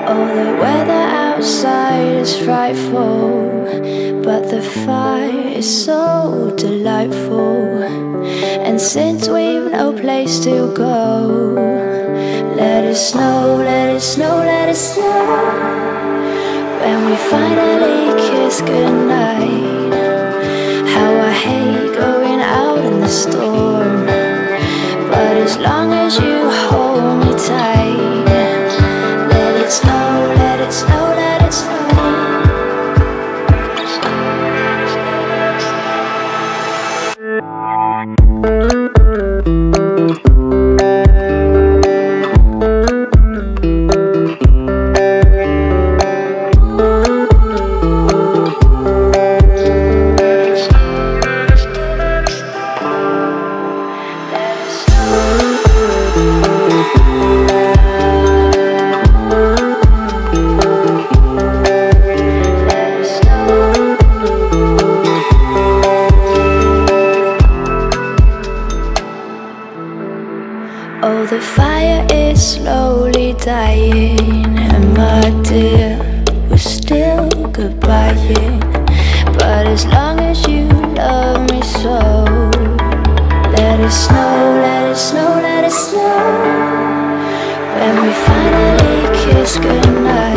Oh, the weather outside is frightful, but the fire is so delightful. And since we've no place to go, let it snow, let it snow, let it snow. When we finally kiss goodnight, how I hate going out in the storm. But as long as you hold me tight, let it snow, let it snow, let it snow. Oh, the fire is slowly dying, and my dear, we're still goodbying. But as long as you love me so, let it snow, let it snow, let it snow. When we finally kiss goodnight,